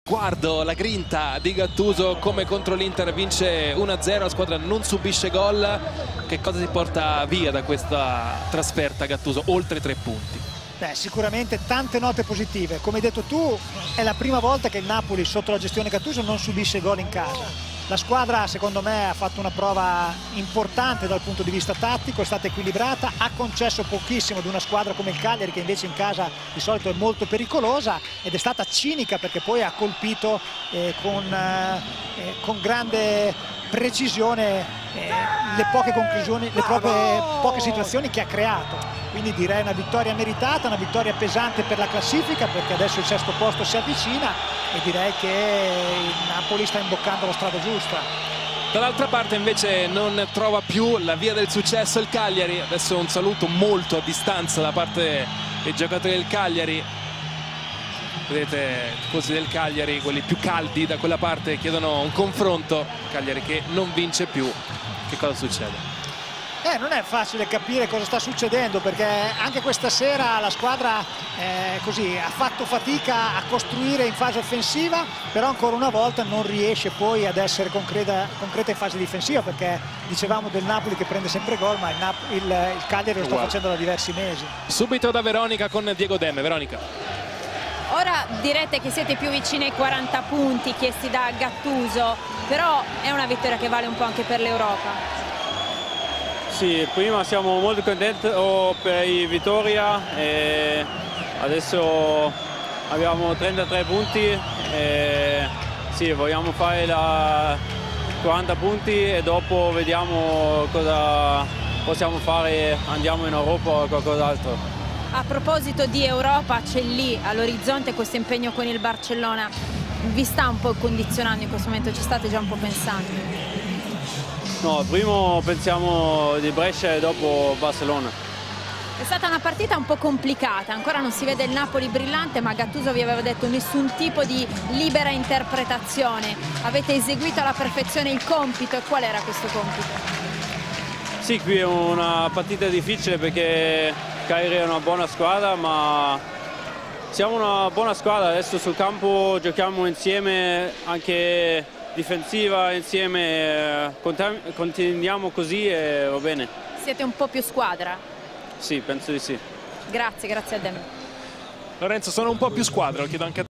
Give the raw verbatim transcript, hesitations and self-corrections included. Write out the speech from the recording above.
Guardo la grinta di Gattuso, come contro l'Inter vince uno a zero, la squadra non subisce gol. Che cosa si porta via da questa trasferta Gattuso, oltre tre punti? Beh, sicuramente tante note positive. Come hai detto tu, è la prima volta che il Napoli sotto la gestione Gattuso non subisce gol in casa. La squadra secondo me ha fatto una prova importante dal punto di vista tattico, è stata equilibrata, ha concesso pochissimo ad una squadra come il Cagliari, che invece in casa di solito è molto pericolosa, ed è stata cinica perché poi ha colpito eh, con, eh, con grande precisione eh, le poche conclusioni, le proprie poche situazioni che ha creato. Quindi direi una vittoria meritata, una vittoria pesante per la classifica, perché adesso il sesto posto si avvicina e direi che il Napoli sta imboccando la strada giusta. Dall'altra parte invece non trova più la via del successo il Cagliari. Adesso un saluto molto a distanza da parte dei giocatori del Cagliari. Vedete i tifosi del Cagliari, quelli più caldi da quella parte, chiedono un confronto. Cagliari che non vince più. Che cosa succede? Eh, non è facile capire cosa sta succedendo, perché anche questa sera la squadra eh, così, ha fatto fatica a costruire in fase offensiva, però ancora una volta non riesce poi ad essere concreta, concreta in fase difensiva, perché dicevamo del Napoli che prende sempre gol, ma il, Nap il, il Cagliari lo sta facendo da diversi mesi. Subito da Veronica con Diego Demme. Veronica. Ora direte che siete più vicini ai quaranta punti chiesti da Gattuso, però è una vittoria che vale un po' anche per l'Europa. Sì, prima siamo molto contenti per la vittoria e adesso abbiamo trentatré punti e sì, vogliamo fare la quaranta punti e dopo vediamo cosa possiamo fare, andiamo in Europa o qualcos'altro. A proposito di Europa, c'è lì all'orizzonte questo impegno con il Barcellona, vi sta un po' condizionando in questo momento, ci state già un po' pensando? No, prima pensiamo di Brescia e dopo Barcellona. È stata una partita un po' complicata, ancora non si vede il Napoli brillante, ma Gattuso vi aveva detto nessun tipo di libera interpretazione. Avete eseguito alla perfezione il compito, e qual era questo compito? Sì, qui è una partita difficile perché Cagliari è una buona squadra, ma siamo una buona squadra. Adesso sul campo giochiamo insieme, anche difensiva insieme, continuiamo così e va bene. Siete un po' più squadra? Sì, penso di sì. Grazie, grazie a te. Lorenzo, sono un po' più squadra, lo chiedo anche a te.